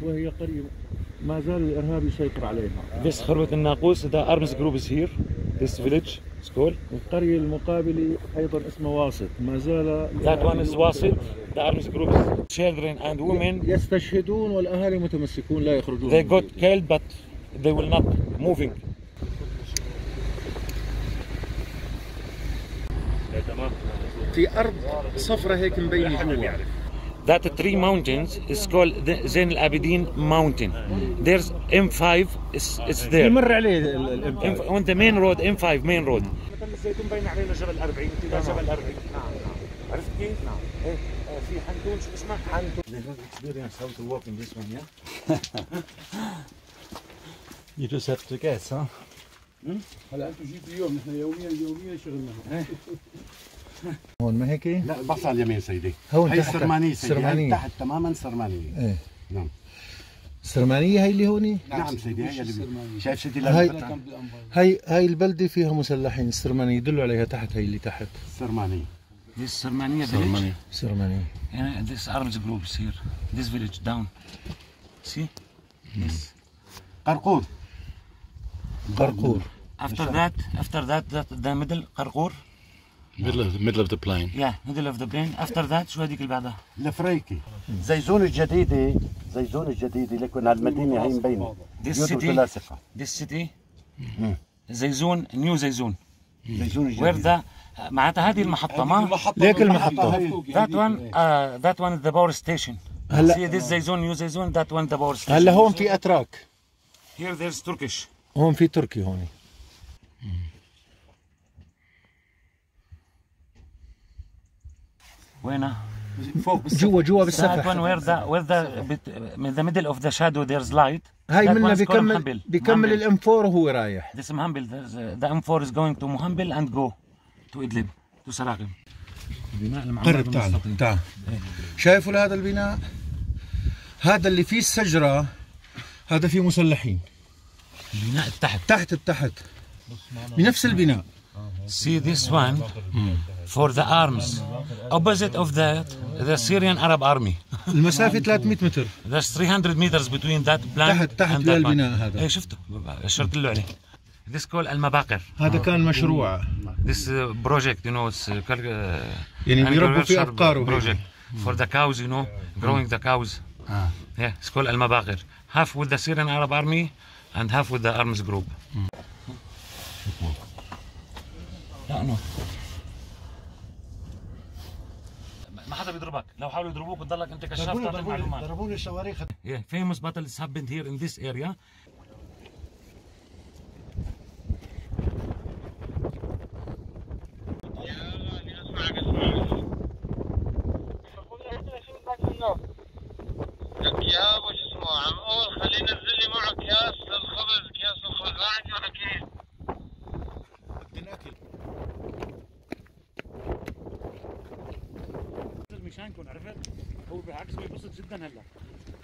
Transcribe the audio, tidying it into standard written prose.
وهي قرية ما زال الإرهاب يسيطر عليها. This خربة الناقوس the arms group is here. This village is called. القرية المقابلة أيضا اسمها واسط ما زال. That one is واصل. The arms group is children and women. يستشهدون والأهالي متمسكون لا يخرجون. They got killed but they will not moving. في أرض صفرة هيك مبينة جوا. That three mountains is called the Zain al-Abidin mountain. There's M5 it's there. يمر عليه الإم5. On the main road M5 main road. مثل الزيتون باين علينا جبل 40 اتجاه جبل 40. نعم. عرفت كيف؟ نعم. ايه في حنتون شو اسمه؟ حنتون. They have experience how to walk in this one, yeah? You just have to guess, huh? هلا أنتم جيتوا اليوم نحن يوميا شغلنا. هون ما هيك؟ لا بص على اليمين سيدي. هون هي تحت. السرمانية سيدي. سرمانية. تحت تماما سرمانية. ايه نعم. السرمانية هي اللي هوني؟ نعم سيدي هي اللي شايف سيدي هاي البلدة فيها مسلحين. السرمانية يدلوا عليها تحت. هي اللي تحت. السرمانية. This Sarmania village. سرمانية. And this arms group is here. This village down. See? Yes. قرقور. قرقور. After that the middle قرقور. Middle of the plain. Yeah, middle of the plain. After that شو هذيك اللي بعدها؟ الفريكي. زيزون الجديدة لكن هالمدينة هي مبينة. This city. زيزون نيو زيزون. زيزون الجديدة. Where the معناتها هذه المحطة ما؟ ليك المحطة. That one is the power station. See this زيزون نيو زيزون that one the power station. هلا هون في أتراك. Here there's Turkish. هون في تركي هون. وينه؟ جوا بالسفح. That one where the middle of the shadow there's light. هاي That منها one is called بيكمل الام 4 وهو رايح. This مهمبل. The M4 is going to مهمبل and go to إدلب to سراقم. قرب تعال. شايفوا هذا البناء؟ هذا اللي فيه الشجرة هذا فيه مسلحين. البناء تحت بنفس البناء. See this one for the arms. Opposite of that the Syrian Arab army. المسافة 300 متر. There's 300 meters between that plant تحت and that للبناء one. هذا. ايه شفته اشرت له عليه. This called المباقر. هذا كان مشروع. This project you know it's يعني بيربوا في أبقار project for the cows you know growing the cows. Yeah, it's called المباقر. Half with the Syrian Arab army and half with the arms group. لا نو ما حدا بيضربك. لو حاولوا يضربوك بتضلك انت كشاف تعطي معلومات. ضربوني الصواريخ. Yeah, famous battles happened here in this area. يا ابو شو اسمه عم اول خليه ينزل لي معه كياس للخبز ما عندي ولا كيس. مشانكم عرفت؟ هو بالعكس بينبسط جدا هلا.